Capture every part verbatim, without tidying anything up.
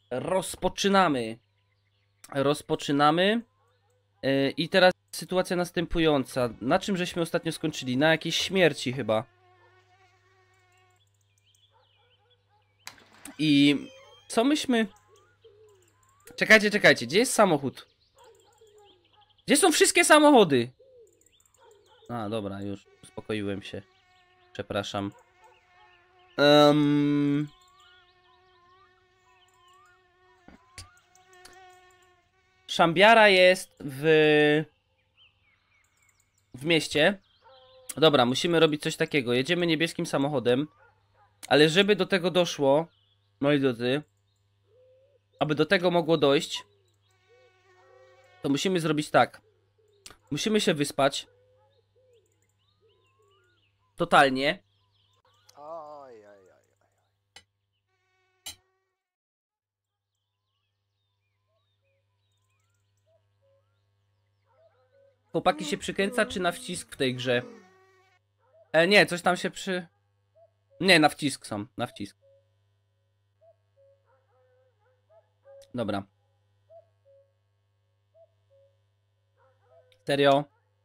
rozpoczynamy. Rozpoczynamy. Yy, I teraz sytuacja następująca. Na czym żeśmy ostatnio skończyli? Na jakiejś śmierci chyba. I co myśmy... Czekajcie, czekajcie. Gdzie jest samochód? Gdzie są wszystkie samochody? A, dobra, już uspokoiłem się. Przepraszam. Um... Szambiara jest w... w mieście. Dobra, musimy robić coś takiego. Jedziemy niebieskim samochodem. Ale żeby do tego doszło, moi drodzy, aby do tego mogło dojść, to musimy zrobić tak. Musimy się wyspać. Totalnie. Oj, oj, oj, oj. Chłopaki się przykręca, czy na wcisk w tej grze? E, nie, coś tam się przy... Nie, na wcisk są, na wcisk. Dobra. Serio?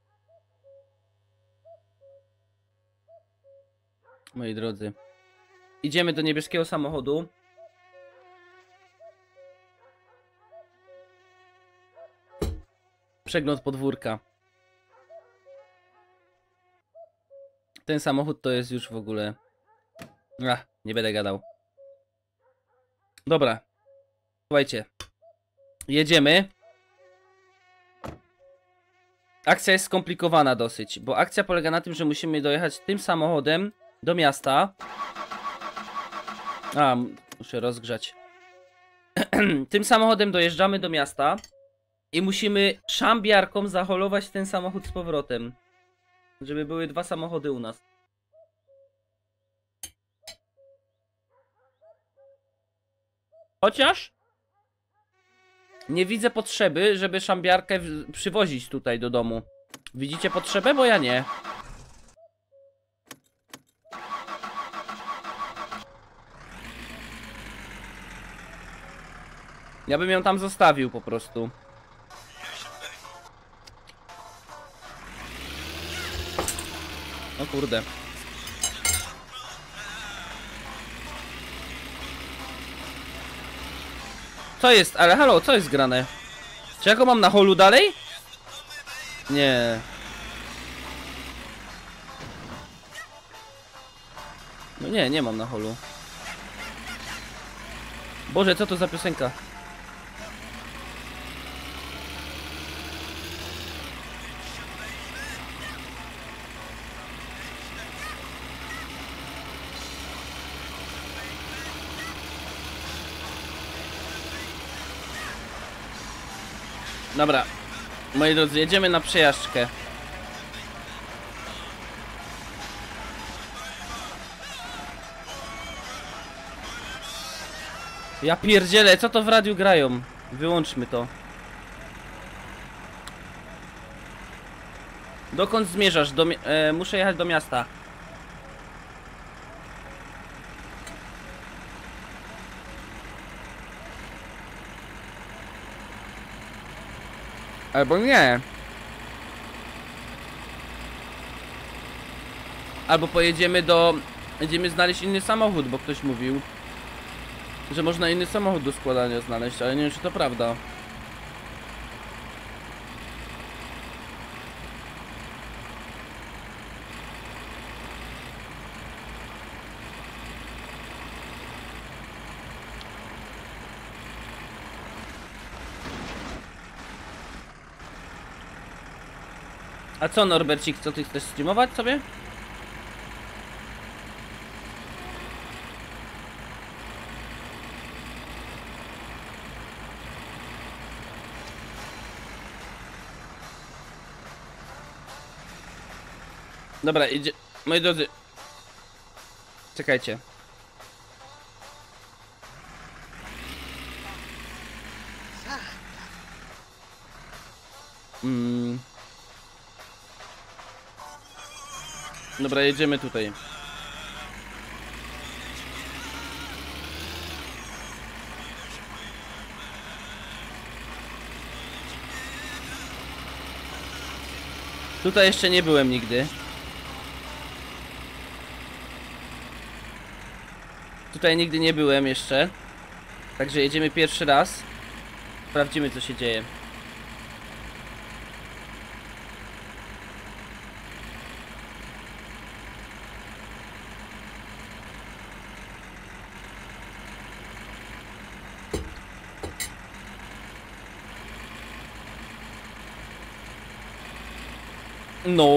Moi drodzy. Idziemy do niebieskiego samochodu. Przegląd podwórka. Ten samochód to jest już w ogóle... Ach, nie będę gadał. Dobra. Słuchajcie. Jedziemy. Akcja jest skomplikowana dosyć, bo akcja polega na tym, że musimy dojechać tym samochodem do miasta. A, muszę rozgrzać. Tym samochodem dojeżdżamy do miasta i musimy szambiarką zaholować ten samochód z powrotem. Żeby były dwa samochody u nas. Chociaż nie widzę potrzeby, żeby szambiarkę przywozić tutaj do domu. Widzicie potrzebę? Bo ja nie. Ja bym ją tam zostawił po prostu. O kurde. Co jest? Ale halo, co jest grane? Czy ja go mam na holu dalej? Nie. No nie, nie mam na holu. Boże, co to za piosenka? Dobra, moi drodzy, jedziemy na przejażdżkę. Ja pierdzielę, co to w radiu grają? Wyłączmy to. Dokąd zmierzasz? Do, e, muszę jechać do miasta. Albo nie. Albo pojedziemy do... Będziemy znaleźć inny samochód, bo ktoś mówił, że można inny samochód do składania znaleźć, ale nie wiem, czy to prawda. A co, Norbercik, co ty chcesz streamować sobie? Dobra, idzie... Moi drodzy... Czekajcie. Mm. Dobra, jedziemy tutaj. Tutaj jeszcze nie byłem nigdy. Tutaj nigdy nie byłem jeszcze. Także jedziemy pierwszy raz. Sprawdzimy, co się dzieje. No.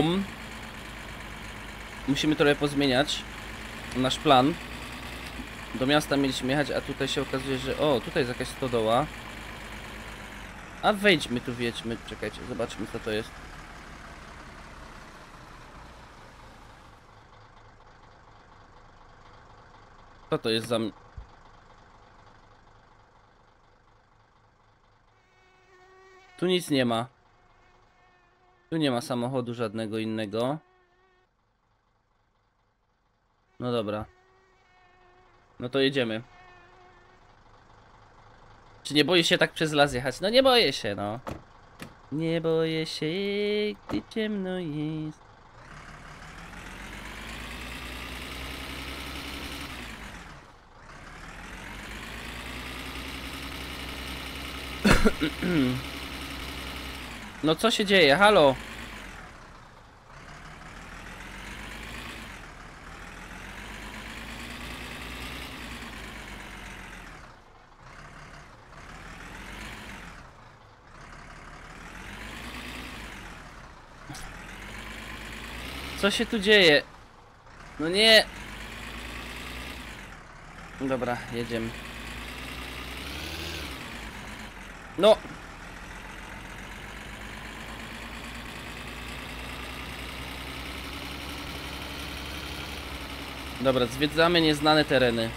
Musimy trochę pozmieniać nasz plan. Do miasta mieliśmy jechać, a tutaj się okazuje, że... O, tutaj jest jakaś stodoła. A wejdźmy tu, wiedźmy. Czekajcie, zobaczmy, co to jest. Co to jest za... Tu nic nie ma. Tu nie ma samochodu żadnego innego. No dobra. No to jedziemy. Czy nie boisz się tak przez las jechać? No nie boję się, no. Nie boję się, gdy ciemno jest. No co się dzieje? Halo? Co się tu dzieje? No nie. Dobra, jedziemy. No. Dobra, zwiedzamy nieznane tereny.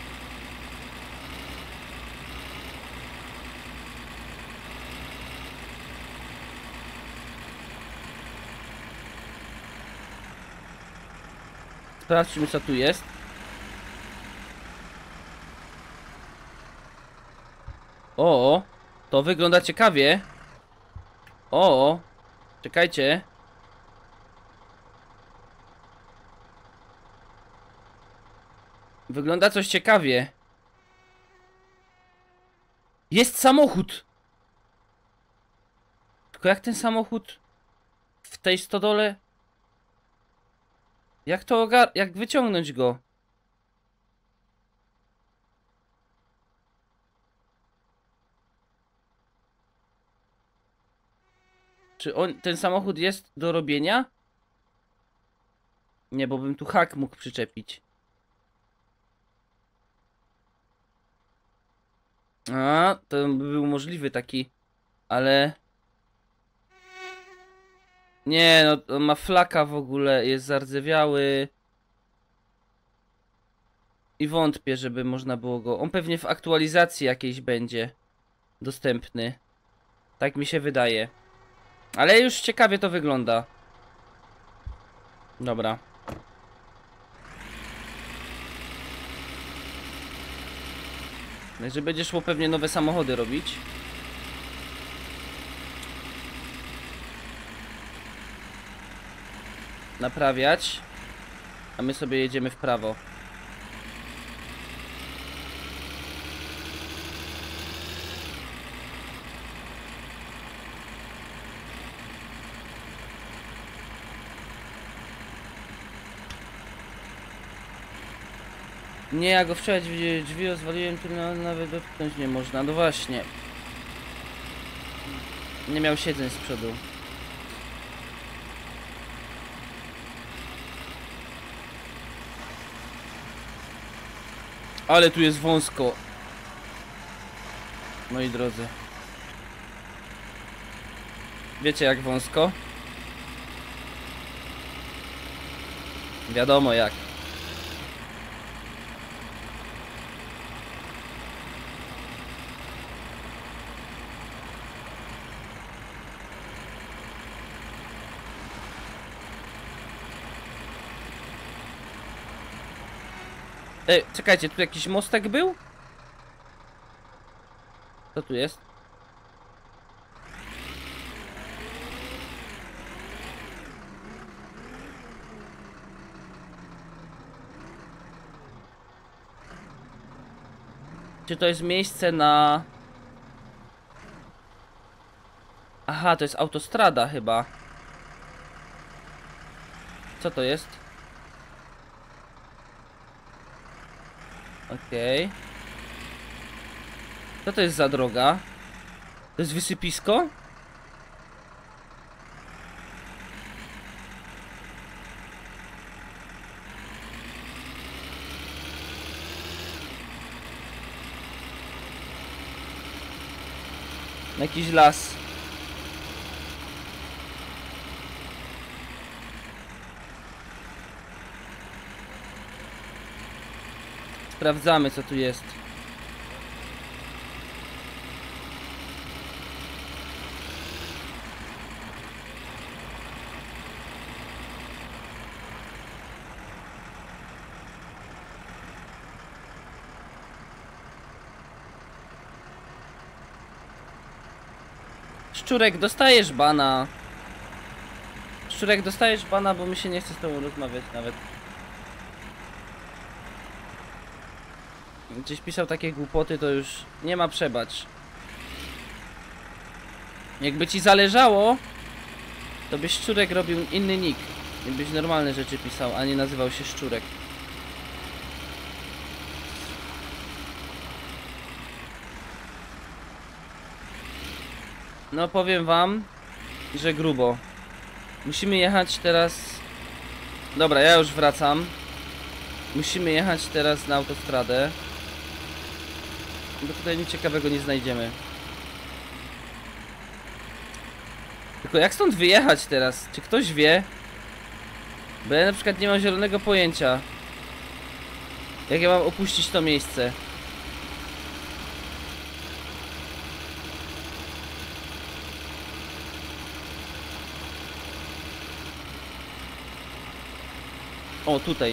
Sprawdźmy, co tu jest. O, to wygląda ciekawie. O, czekajcie. Wygląda coś ciekawie. Jest samochód. Tylko jak ten samochód w tej stodole? Jak to ogar... Jak wyciągnąć go? Czy on, ten samochód jest do robienia? Nie, bo bym tu hak mógł przyczepić. A, to by był możliwy taki, ale... Nie, no on ma flaka w ogóle, jest zardzewiały. I wątpię, żeby można było go... On pewnie w aktualizacji jakiejś będzie dostępny. Tak mi się wydaje. Ale już ciekawie to wygląda. Dobra. Także będzie szło pewnie nowe samochody robić. Naprawiać. A my sobie jedziemy w prawo. Nie, ja go wczoraj drzwi, drzwi rozwaliłem, tu nawet dotknąć nie można. No właśnie. Nie miał siedzeń z przodu. Ale tu jest wąsko. Moi drodzy. Wiecie jak wąsko? Wiadomo jak. Ej, czekajcie, tu jakiś mostek był? Co tu jest? Czy to jest miejsce na... Aha, to jest autostrada chyba. Co to jest? Okej. Okay. Co to jest za droga? To jest wysypisko? Jakiś las. Sprawdzamy, co tu jest. Szczurek, dostajesz bana. Szczurek, dostajesz bana, bo mi się nie chce z tobą rozmawiać nawet. Gdzieś pisał takie głupoty, to już nie ma przebacz. Jakby ci zależało, to byś Szczurek robił inny nick. I byś normalne rzeczy pisał, a nie nazywał się Szczurek. No powiem wam, że grubo. Musimy jechać teraz... Dobra, ja już wracam. Musimy jechać teraz na autostradę. Bo tutaj nic ciekawego nie znajdziemy. Tylko jak stąd wyjechać teraz? Czy ktoś wie? Bo ja na przykład nie mam zielonego pojęcia. Jak ja mam opuścić to miejsce? O, tutaj.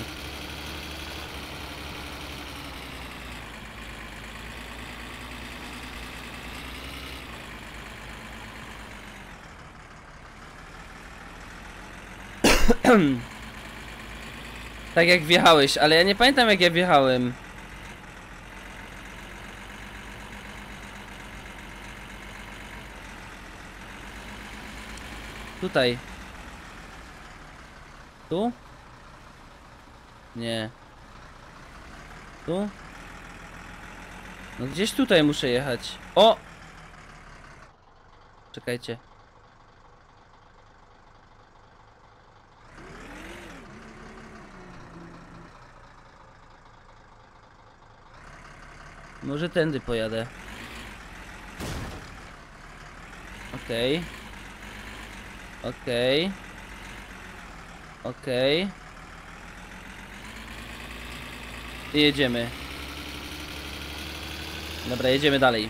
Tak jak wjechałeś, ale ja nie pamiętam jak ja wjechałem. Tutaj. Tu? Nie. Tu? No gdzieś tutaj muszę jechać. O! Czekajcie. Może tędy pojadę. Okej. Okay. Okej. Okay. Okej. Okay. I jedziemy. Dobra, jedziemy dalej.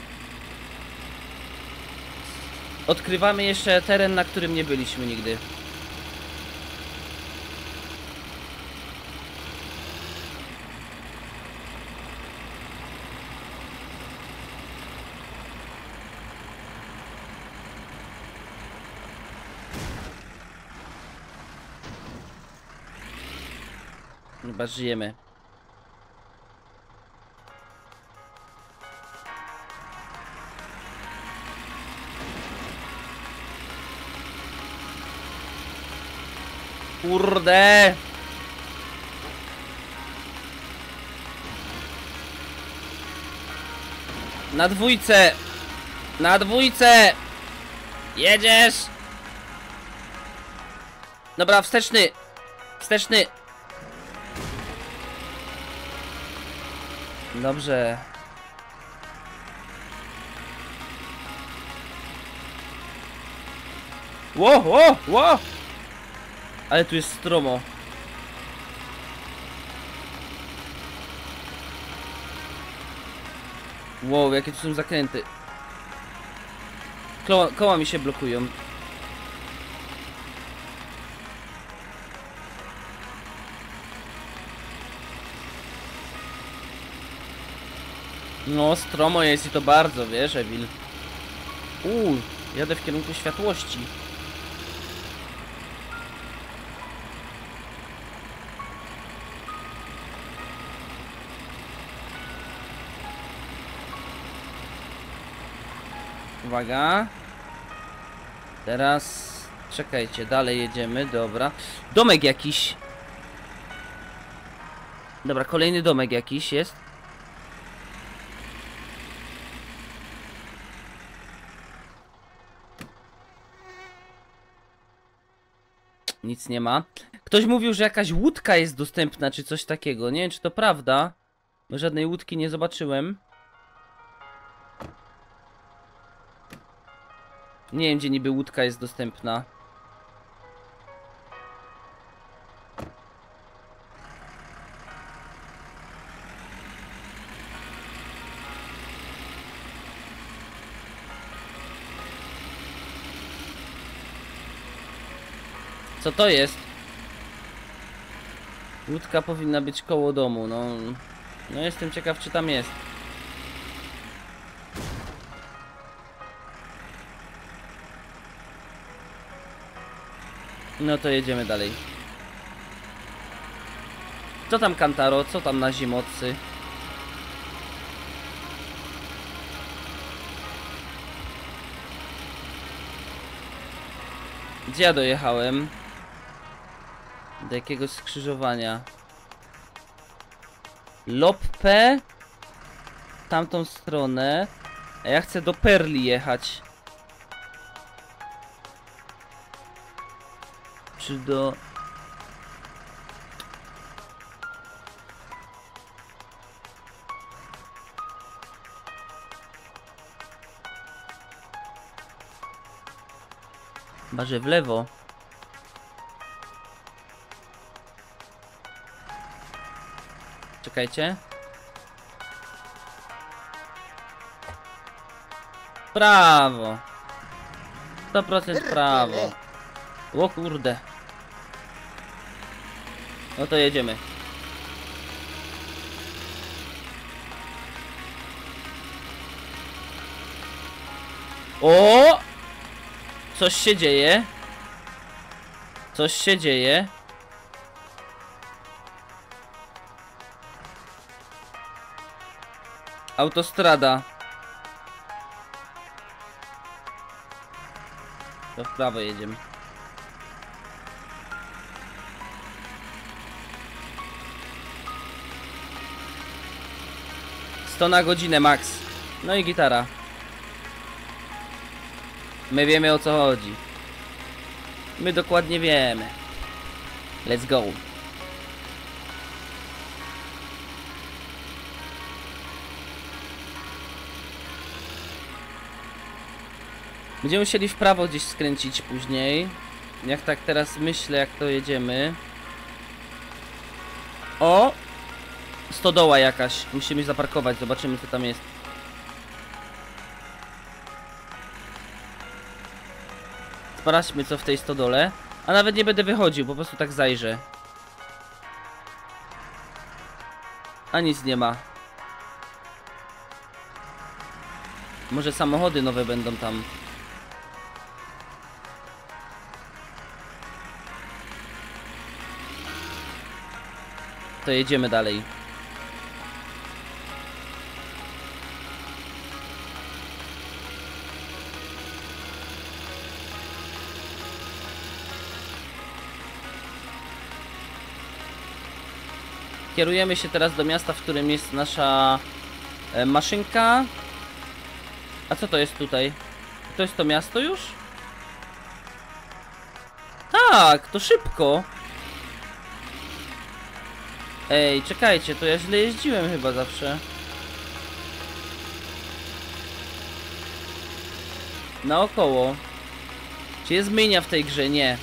Odkrywamy jeszcze teren, na którym nie byliśmy nigdy. Chyba żyjemy. Kurde! Na dwójce! Na dwójce! Jedziesz! Dobra, wsteczny! Wsteczny! Dobrze. Ło, ło, ło! Ale tu jest stromo. Wow, jakie tu są zakręty. Koła, koła mi się blokują. No, stromo jest i to bardzo, wiesz, Evil. Uuu, jadę w kierunku światłości. Uwaga. Teraz... Czekajcie, dalej jedziemy, dobra. Domek jakiś. Dobra, kolejny domek jakiś jest. Nic nie ma. Ktoś mówił, że jakaś łódka jest dostępna, czy coś takiego. Nie wiem, czy to prawda. Bo żadnej łódki nie zobaczyłem. Nie wiem, gdzie niby łódka jest dostępna. Co to jest? Łódka powinna być koło domu, no... No jestem ciekaw, czy tam jest. No to jedziemy dalej. Co tam, Kantaro? Co tam na zimocy? Gdzie ja dojechałem? Do jakiegoś skrzyżowania. Loppe. Tamtą stronę. A ja chcę do Perli jechać. Czy do... Chyba, że w lewo. Czekajcie. Prawo. sto procent prawo. O kurde. No to jedziemy. O! Coś się dzieje. Coś się dzieje. Autostrada. To w prawo jedziemy. sto na godzinę max. No i gitara. My wiemy, o co chodzi. My dokładnie wiemy. Let's go. Będziemy musieli w prawo gdzieś skręcić później. Jak tak teraz myślę, jak to jedziemy. O! Stodoła jakaś. Musimy zaparkować, zobaczymy, co tam jest. Sprawdźmy, co w tej stodole. A nawet nie będę wychodził, po prostu tak zajrzę. A nic nie ma. Może samochody nowe będą tam. To jedziemy dalej. Kierujemy się teraz do miasta, w którym jest nasza e, maszynka. A co to jest tutaj? To jest to miasto już? Tak, to szybko. Ej, czekajcie, to ja źle jeździłem chyba zawsze. Naokoło. Czy jest zmienia w tej grze? Nie.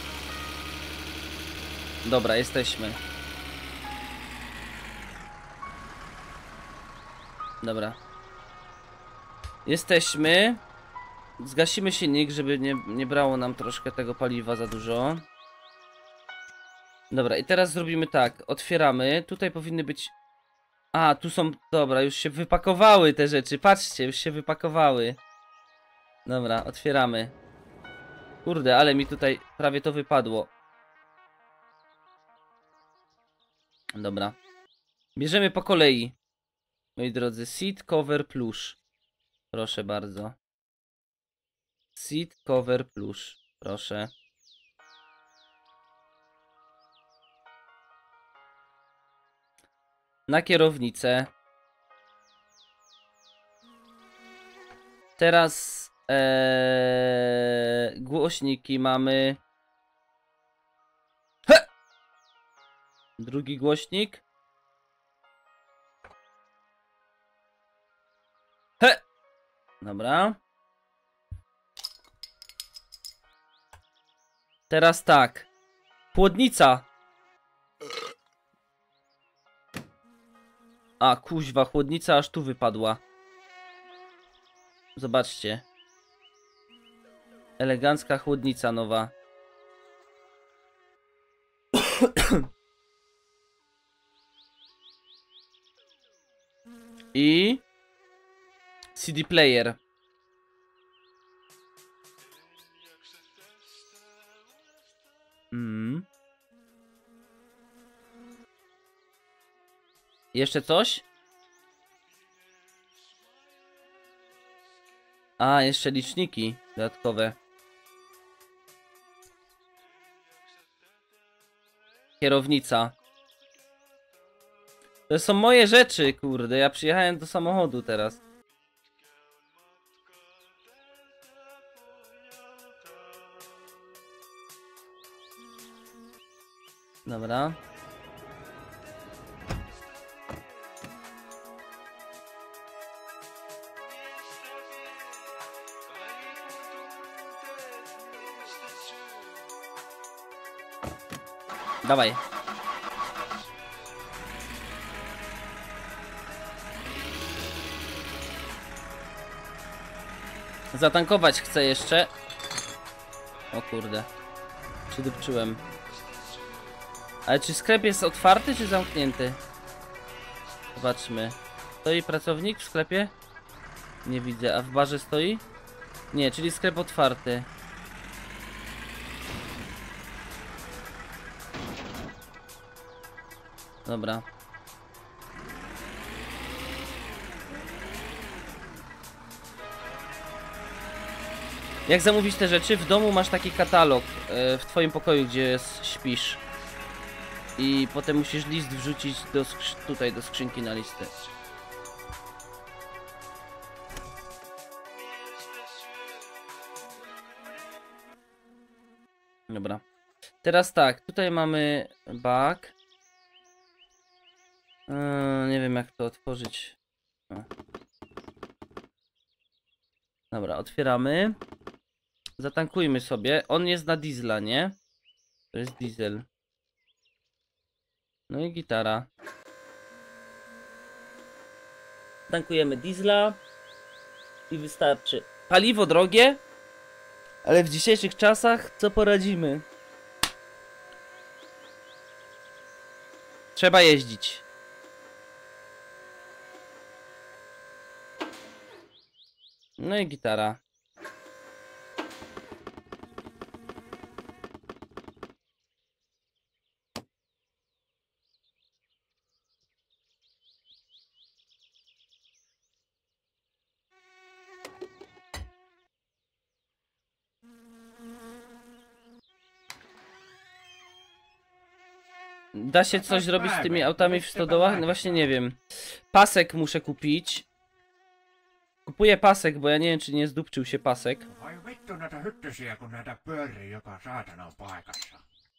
Dobra, jesteśmy. Dobra. Jesteśmy. Zgasimy silnik, żeby nie, nie brało nam troszkę tego paliwa za dużo. Dobra, i teraz zrobimy tak. Otwieramy. Tutaj powinny być... A, tu są... Dobra, już się wypakowały te rzeczy. Patrzcie, już się wypakowały. Dobra, otwieramy. Kurde, ale mi tutaj prawie to wypadło. Dobra. Bierzemy po kolei. Moi drodzy, seat cover plush. Proszę bardzo. Seat cover plush. Proszę. Na kierownicę. Teraz ee, głośniki mamy. He! Drugi głośnik. He! Dobra. Teraz tak. Chłodnica. A, kuźwa, chłodnica aż tu wypadła. Zobaczcie. Elegancka chłodnica nowa. I C D player. Mm. Jeszcze coś? A, jeszcze liczniki dodatkowe. Kierownica. To są moje rzeczy, kurde. Ja przyjechałem do samochodu teraz. Dobra. Dawaj. Zatankować chcę jeszcze. O kurde. Przydupczyłem. Ale czy sklep jest otwarty, czy zamknięty? Zobaczmy. Stoi pracownik w sklepie? Nie widzę. A w barze stoi? Nie, czyli sklep otwarty. Dobra. Jak zamówić te rzeczy? W domu masz taki katalog yy, w twoim pokoju, gdzie śpisz. I potem musisz list wrzucić do tutaj do skrzynki na listę. Dobra. Teraz tak, tutaj mamy bag. Yy, nie wiem jak to otworzyć. O. Dobra, otwieramy. Zatankujmy sobie. On jest na diesla, nie? To jest diesel. No i gitara. Tankujemy diesla. I wystarczy. Paliwo drogie. Ale w dzisiejszych czasach co poradzimy? Trzeba jeździć. No i gitara. Da się coś zrobić z tymi autami w stodołach? No właśnie nie wiem. Pasek muszę kupić. Kupuję pasek, bo ja nie wiem, czy nie zdupczył się pasek. Vai vittu näitä hyttysiä, kun näitä pyörii joka saatanan paikassa.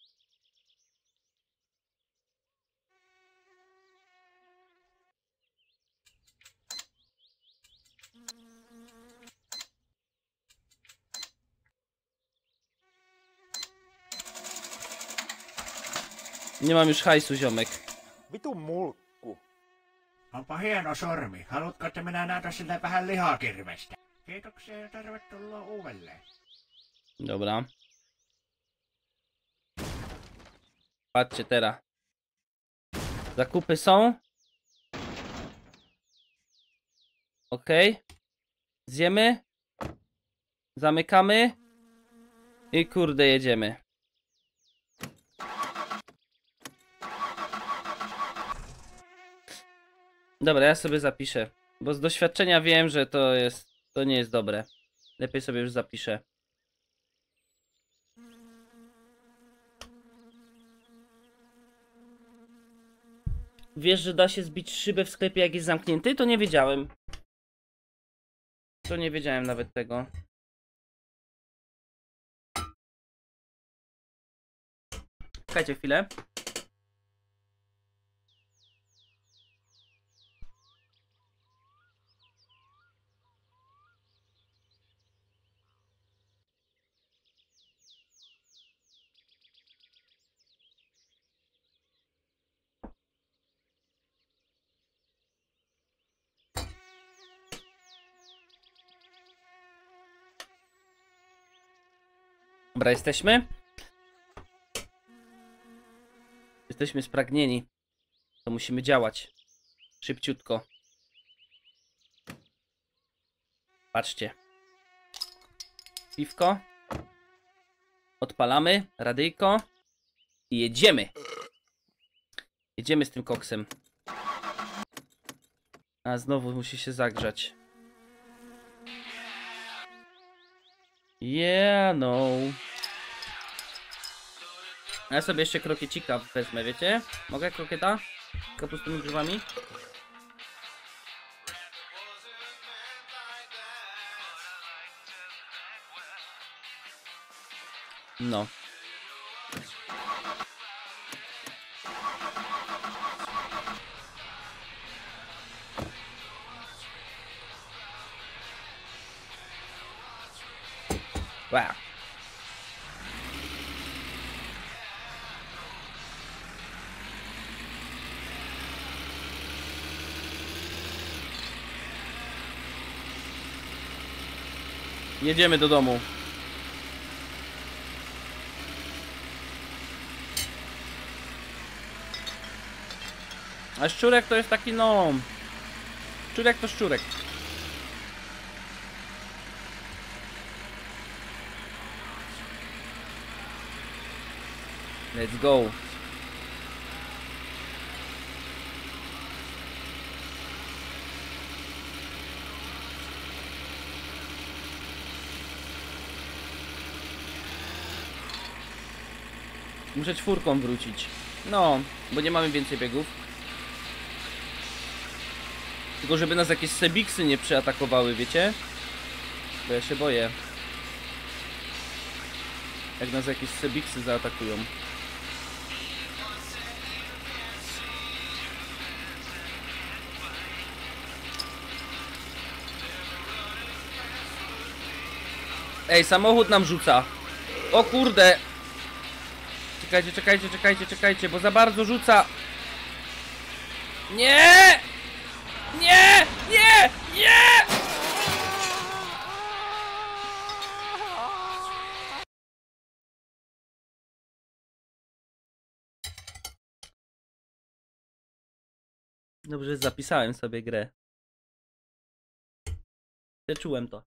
Nie mam już hajsu, ziomek. Vitu mulkku. Onpa hieno sormi. Haluatko, että minä näytän sille vähän lihakirvestä? Kiitoksia ja tervetuloa uudelleen. Dobra. Patrzcie teraz. Zakupy są. Ok. Zjemy. Zamykamy. I kurde jedziemy. Dobra, ja sobie zapiszę. Bo z doświadczenia wiem, że to jest... To nie jest dobre. Lepiej sobie już zapiszę. Wiesz, że da się zbić szybę w sklepie, jak jest zamknięty? To nie wiedziałem. To nie wiedziałem nawet tego. Czekajcie chwilę. Dobra, jesteśmy? Jesteśmy spragnieni. To musimy działać. Szybciutko. Patrzcie. Piwko. Odpalamy. Radyjko. I jedziemy. Jedziemy z tym koksem. A znowu musi się zagrzać. Yeah, no. A ja sobie jeszcze krokiecika wezmę, wiecie? Mogę krokieta? Z kapustowymi grzybami? No. Wow. Jedziemy do domu. A szczurek to jest taki, no... Szczurek to szczurek. Let's go. Muszę czwórką wrócić. No, bo nie mamy więcej biegów. Tylko żeby nas jakieś sebiksy nie przeatakowały, wiecie? Bo ja się boję. Jak nas jakieś sebiksy zaatakują. Ej, samochód nam rzuca. O kurde. Czekajcie, czekajcie, czekajcie, czekajcie, bo za bardzo rzuca. Nie! Nie! Nie! Nie! Dobrze, zapisałem sobie grę. Ja czułem to.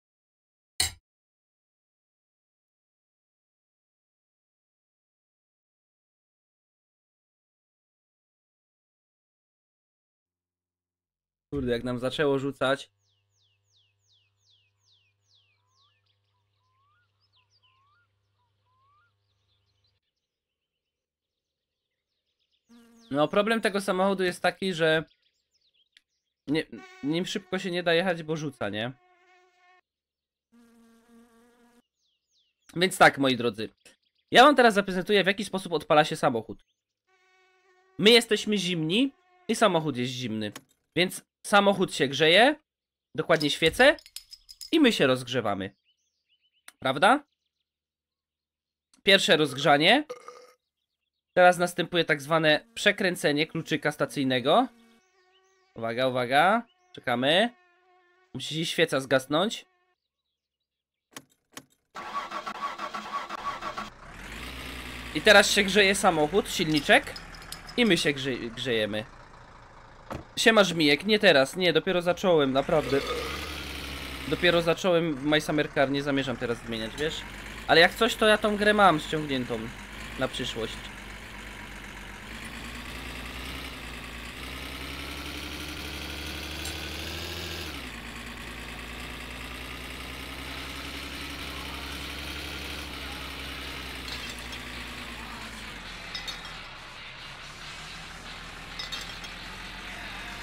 Kurde, jak nam zaczęło rzucać. No, problem tego samochodu jest taki, że nie, nim szybko się nie da jechać, bo rzuca, nie? Więc tak, moi drodzy. Ja wam teraz zaprezentuję, w jaki sposób odpala się samochód. My jesteśmy zimni i samochód jest zimny. Więc samochód się grzeje, dokładnie świecę, i my się rozgrzewamy. Prawda? Pierwsze rozgrzanie. Teraz następuje tak zwane przekręcenie kluczyka stacyjnego. Uwaga, uwaga. Czekamy. Musi świeca zgasnąć. I teraz się grzeje samochód, silniczek. I my się grze grzejemy. Siema Żmijek, nie teraz, nie, dopiero zacząłem, naprawdę. Dopiero zacząłem w My Summer Car, nie zamierzam teraz zmieniać, wiesz? Ale jak coś, to ja tą grę mam ściągniętą na przyszłość.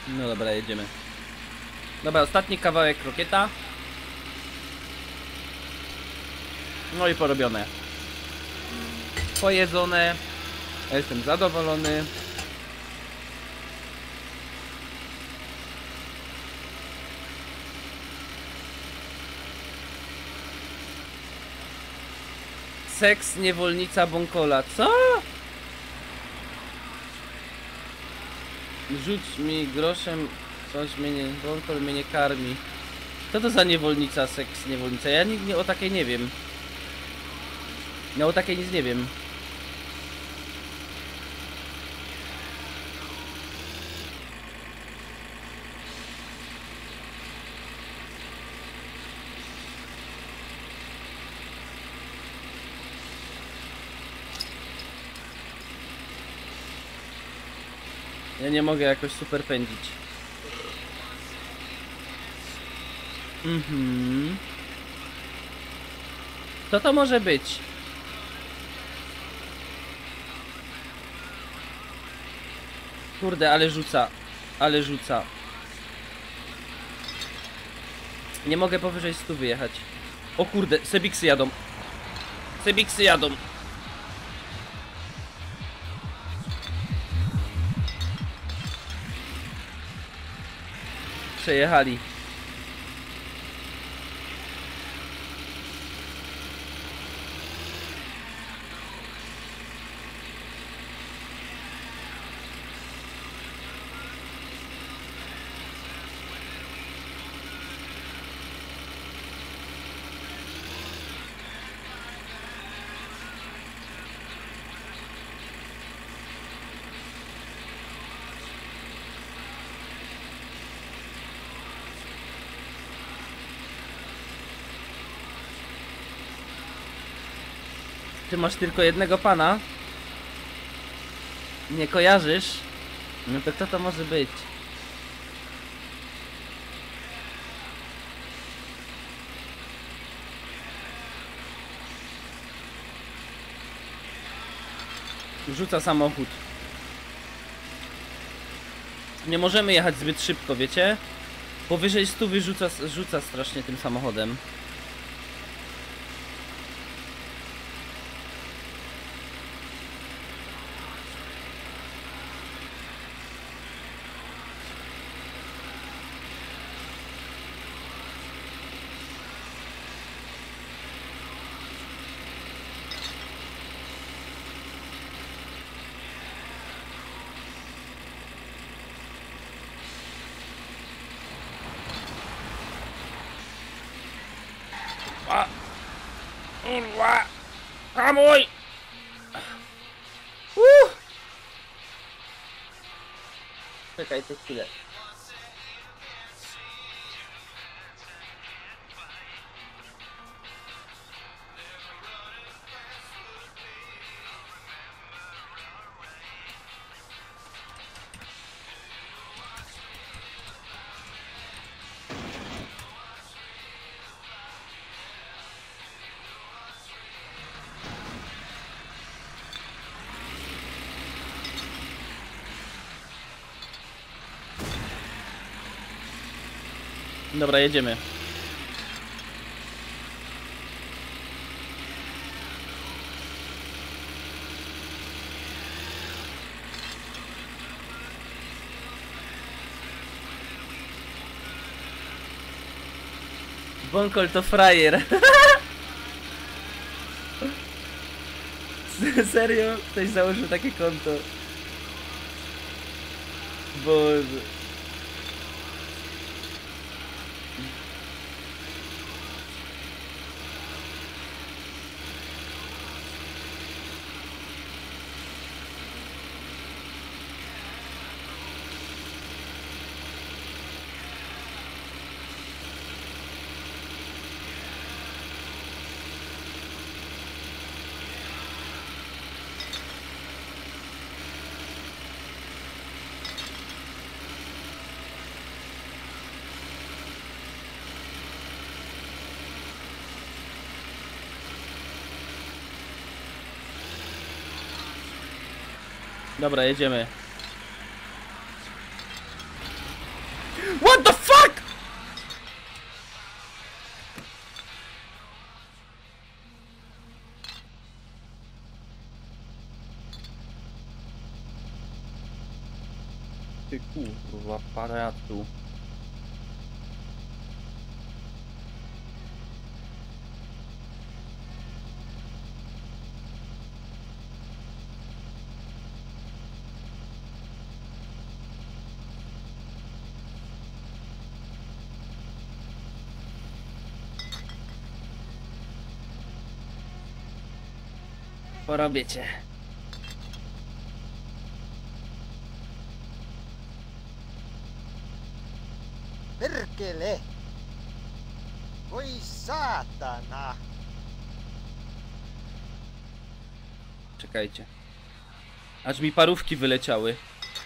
No dobra, jedziemy. Dobra, ostatni kawałek krokieta. No i porobione. Pojedzone. Ja jestem zadowolony. Seks niewolnica Bąkola. Co? Rzuć mi groszem, coś mnie nie... Bąkol mnie nie karmi. Co to za niewolnica, seks niewolnica? Ja nigdy o takiej nie wiem. Ja o takiej nic nie wiem. Ja nie mogę jakoś super pędzić. Mhm. Co to może być? Kurde, ale rzuca. Ale rzuca. Nie mogę powyżej stu wyjechać. O kurde, Sebiksy jadą. Sebiksy jadą. Przejechali. Ty masz tylko jednego pana? Nie kojarzysz? No to kto to może być? Rzuca samochód. Nie możemy jechać zbyt szybko, wiecie? Powyżej stu wyrzuca, rzuca strasznie tym samochodem. A! Kurwa! Hamuj! Uh! Czekaj, to chwilę. Dobra, jedziemy. Bąkol to frajer. Serio? Ktoś założył takie konto. Boże. Dobra, jedziemy. ty kurwa, aparatu. Porobię cię. Perkele! Voi saatana! Czekajcie. Aż mi parówki wyleciały.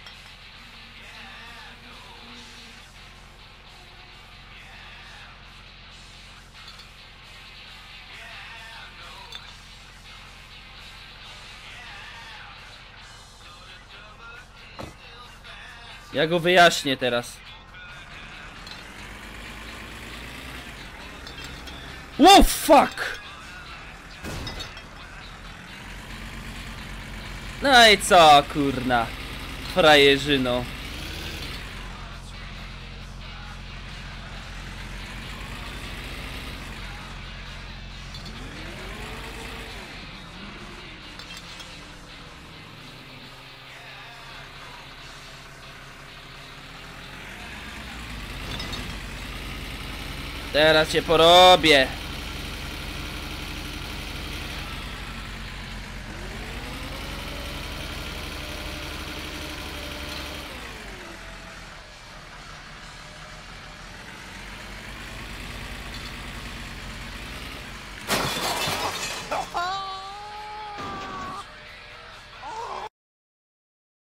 Ja go wyjaśnię teraz. Wow, fuck! No i co, kurna? Frajerzyno. Teraz cię porobię.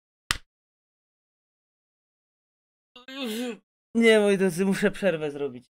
Nie, moi drodzy, muszę przerwę zrobić.